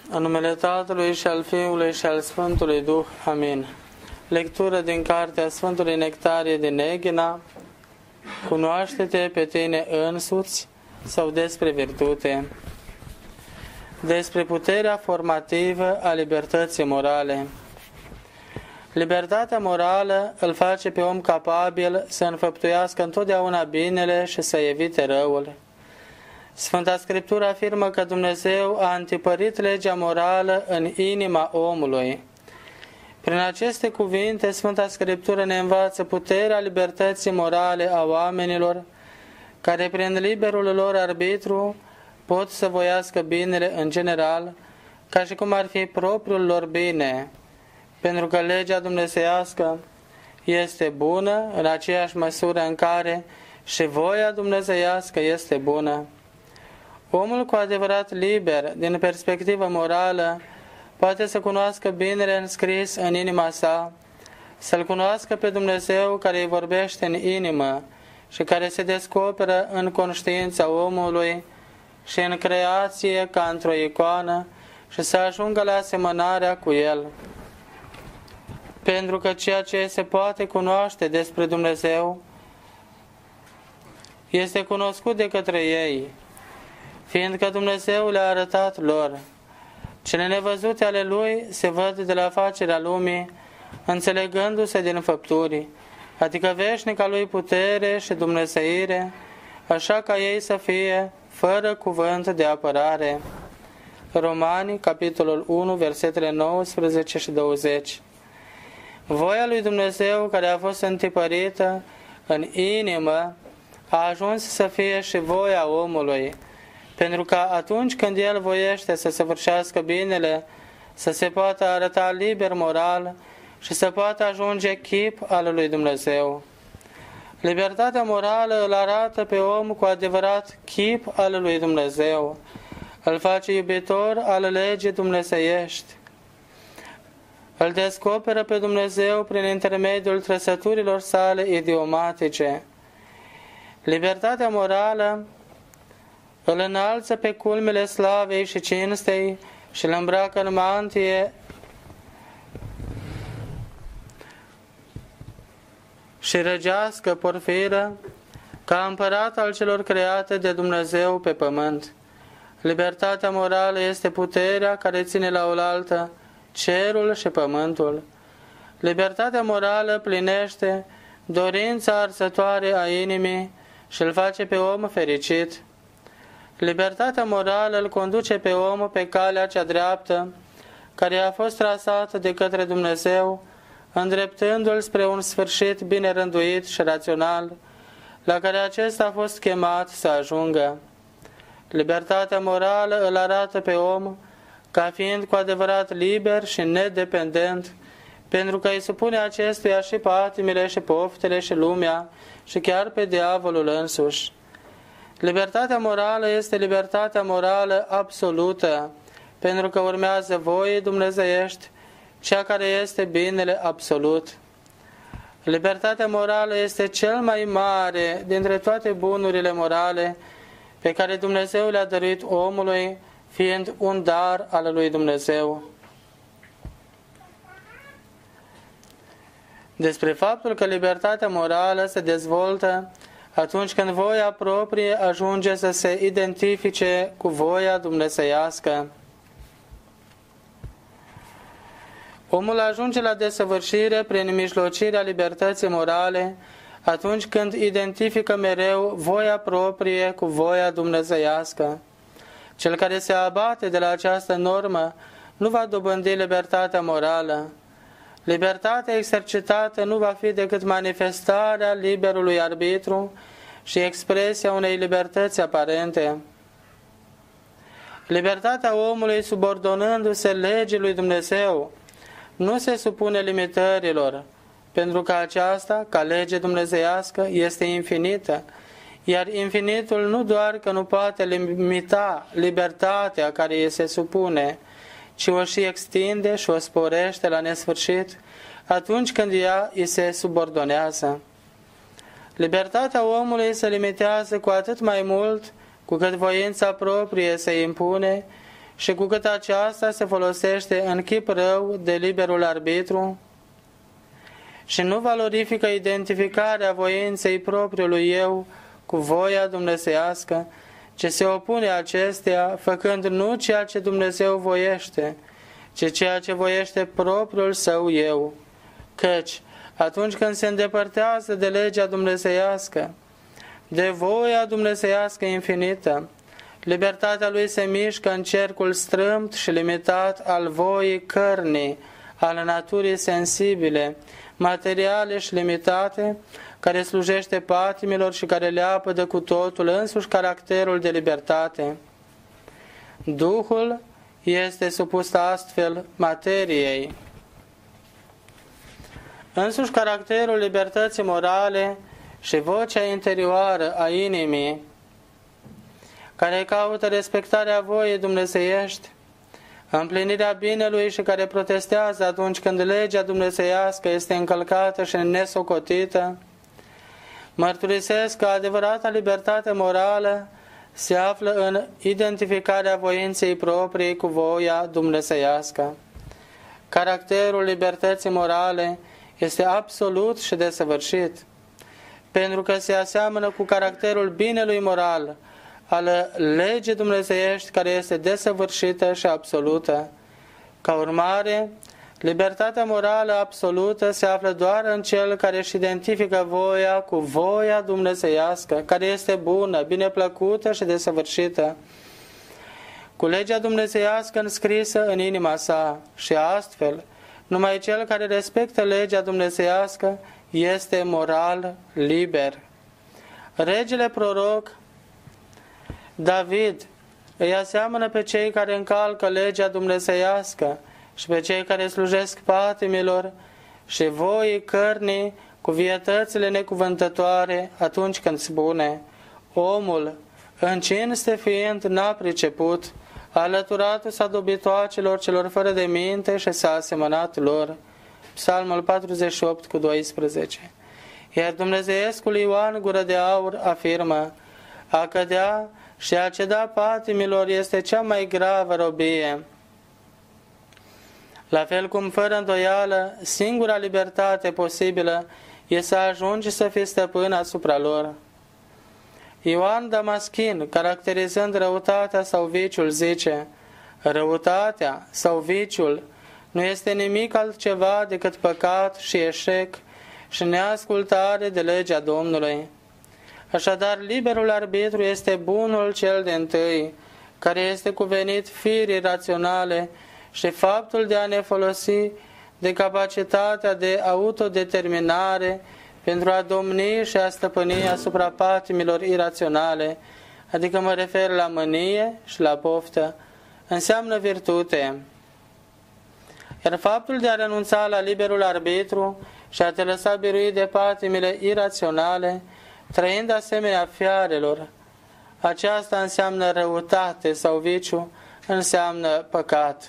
În numele Tatălui și al Fiului și al Sfântului Duh. Amin. Lectură din cartea Sfântului Nectarie din Eghina, Cunoaște-te pe tine însuți, sau despre virtute. Despre puterea formativă a libertății morale. Libertatea morală îl face pe om capabil să înfăptuiască întotdeauna binele și să evite răul. Sfânta Scriptură afirmă că Dumnezeu a întipărit legea morală în inima omului. Prin aceste cuvinte, Sfânta Scriptură ne învață puterea libertății morale a oamenilor, care prin liberul lor arbitru pot să voiască binele în general, ca și cum ar fi propriul lor bine, pentru că legea dumnezeiască este bună în aceeași măsură în care și voia dumnezeiască este bună. Omul cu adevărat liber, din perspectivă morală, poate să cunoască binele înscris în inima sa, să-L cunoască pe Dumnezeu care îi vorbește în inimă și care se descoperă în conștiința omului și în creație ca într-o icoană și să ajungă la asemănarea cu El. Pentru că ceea ce se poate cunoaște despre Dumnezeu este cunoscut de către ei, fiindcă Dumnezeu le-a arătat lor. Cele nevăzute ale Lui se văd de la facerea lumii, înțelegându-se din făpturi, adică veșnica Lui putere și dumnezeire, așa ca ei să fie fără cuvânt de apărare. Romani, capitolul 1, versetele 19 și 20. Voia lui Dumnezeu, care a fost întipărită în inimă, a ajuns să fie și voia omului, pentru că atunci când el voiește să săvârșească binele, să se poată arăta liber moral și să poată ajunge chip al lui Dumnezeu. Libertatea morală îl arată pe om cu adevărat chip al lui Dumnezeu, îl face iubitor al legii dumnezeiești, îl descoperă pe Dumnezeu prin intermediul trăsăturilor sale idiomatice. Libertatea morală îl înalță pe culmile slavei și cinstei și îl îmbracă în mantie și răgească porfiră ca împărat al celor create de Dumnezeu pe pământ. Libertatea morală este puterea care ține la oaltă cerul și pământul. Libertatea morală plinește dorința arsătoare a inimii și îl face pe om fericit. Libertatea morală îl conduce pe om pe calea cea dreaptă, care a fost trasată de către Dumnezeu, îndreptându-l spre un sfârșit bine rânduit și rațional, la care acesta a fost chemat să ajungă. Libertatea morală îl arată pe om ca fiind cu adevărat liber și nedependent, pentru că îi supune acestuia și patimile și poftele și lumea și chiar pe diavolul însuși. Libertatea morală este libertatea morală absolută, pentru că urmează voii dumnezeiești, cea care este binele absolut. Libertatea morală este cel mai mare dintre toate bunurile morale pe care Dumnezeu le-a dăruit omului, fiind un dar al lui Dumnezeu. Despre faptul că libertatea morală se dezvoltă atunci când voia proprie ajunge să se identifice cu voia dumnezeiască. Omul ajunge la desăvârșire prin mijlocirea libertății morale atunci când identifică mereu voia proprie cu voia dumnezeiască. Cel care se abate de la această normă nu va dobândi libertatea morală. Libertatea exercitată nu va fi decât manifestarea liberului arbitru și expresia unei libertăți aparente. Libertatea omului, subordonându-se legii lui Dumnezeu, nu se supune limitărilor, pentru că aceasta, ca lege dumnezeiască, este infinită, iar infinitul nu doar că nu poate limita libertatea care îi se supune, ci o și extinde și o sporește la nesfârșit atunci când ea îi se subordonează. Libertatea omului se limitează cu atât mai mult cu cât voința proprie se impune și cu cât aceasta se folosește în chip rău de liberul arbitru și nu valorifică identificarea voinței propriului eu cu voia dumnezeiască, ce se opune acesteia, făcând nu ceea ce Dumnezeu voiește, ci ceea ce voiește propriul său eu. Căci, atunci când se îndepărtează de legea dumnezeiască, de voia dumnezeiască infinită, libertatea lui se mișcă în cercul strâmt și limitat al voii cărnii, al naturii sensibile, materiale și limitate, care slujește patimilor și care le apădă cu totul însuși caracterul de libertate. Duhul este supus astfel materiei. Însuși caracterul libertății morale și vocea interioară a inimii, care caută respectarea voii dumnezeiești, împlinirea binelui și care protestează atunci când legea dumnezeiască este încălcată și nesocotită, mărturisesc că adevărata libertate morală se află în identificarea voinței proprii cu voia dumnezeiască. Caracterul libertății morale este absolut și desăvârșit, pentru că se aseamănă cu caracterul binelui moral al legii dumnezeiești, care este desăvârșită și absolută. Ca urmare, libertatea morală absolută se află doar în cel care își identifică voia cu voia dumnezeiască, care este bună, bineplăcută și desăvârșită, cu legea dumnezeiască înscrisă în inima sa. Și astfel, numai cel care respectă legea dumnezeiască este moral liber. Regele proroc David îi aseamănă pe cei care încalcă legea dumnezeiască și pe cei care slujesc patimilor și voii cărnii cu vietățile necuvântătoare atunci când spune: omul, în cinste fiind, n-a priceput, alăturatul s-a dobitoacelor celor fără de minte și s-a asemănat lor. Psalmul 48 cu 12. Iar Dumnezeiescul Ioan Gură de Aur afirmă: a cădea și a ceda patimilor este cea mai gravă robie. La fel cum, fără îndoială, singura libertate posibilă e să ajungi să fii stăpân asupra lor. Ioan Damaschin, caracterizând răutatea sau viciul, zice: răutatea sau viciul nu este nimic altceva decât păcat și eșec și neascultare de legea Domnului. Așadar, liberul arbitru este bunul cel dintâi, care este cuvenit firii raționale, și faptul de a ne folosi de capacitatea de autodeterminare pentru a domni și a stăpâni asupra patimilor iraționale, adică mă refer la mânie și la poftă, înseamnă virtute. Iar faptul de a renunța la liberul arbitru și a te lăsa biruit de patimile iraționale, trăind asemenea fiarelor, aceasta înseamnă răutate sau viciu, înseamnă păcat.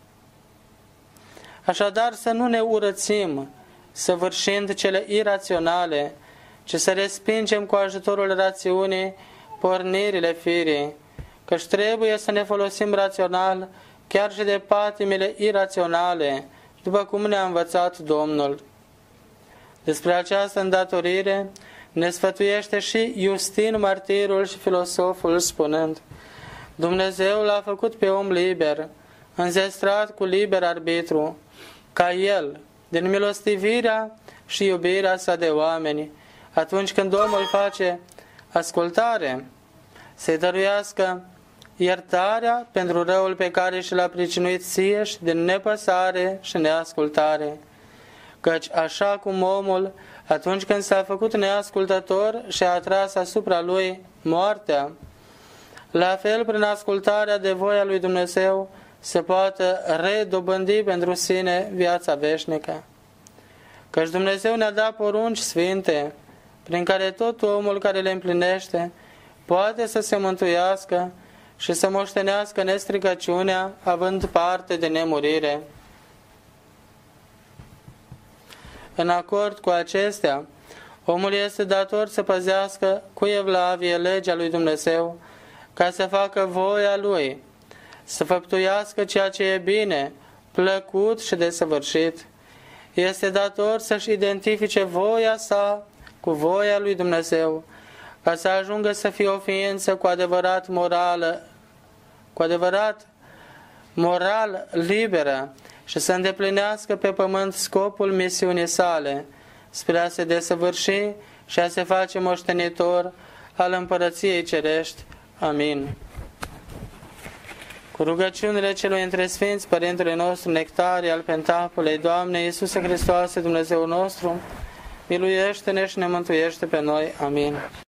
Așadar, să nu ne urățim săvârșind cele iraționale, ci să respingem cu ajutorul rațiunii pornirile firii, căci trebuie să ne folosim rațional chiar și de patimile iraționale, după cum ne-a învățat Domnul. Despre această îndatorire ne sfătuiește și Iustin, martirul și filosoful, spunând: Dumnezeu l-a făcut pe om liber, înzestrat cu liber arbitru, ca el, din milostivirea și iubirea sa de oameni, atunci când omul face ascultare, să-i dăruiască iertarea pentru răul pe care și l-a pricinuit sieși din nepăsare și neascultare. Căci așa cum omul, atunci când s-a făcut neascultător și a atras asupra lui moartea, la fel, prin ascultarea de voia lui Dumnezeu, se poate redobândi pentru sine viața veșnică. Căci Dumnezeu ne-a dat porunci sfinte, prin care tot omul care le împlinește poate să se mântuiască și să moștenească nestricăciunea, având parte de nemurire. În acord cu acestea, omul este dator să păzească cu evlavie legea lui Dumnezeu, ca să facă voia lui, să făptuiască ceea ce e bine, plăcut și desăvârșit. Este dator să-și identifice voia sa cu voia lui Dumnezeu, ca să ajungă să fie o ființă cu adevărat moral liberă și să îndeplinească pe pământ scopul misiunii sale, spre a se desăvârși și a se face moștenitor al Împărăției Cerești. Amin. Cu rugăciunile celui între Sfinți, Părintele nostru Nectarie al Pentapolei, Doamne Iisuse Hristoase, Dumnezeu nostru, miluiește-ne și ne mântuiește pe noi. Amin.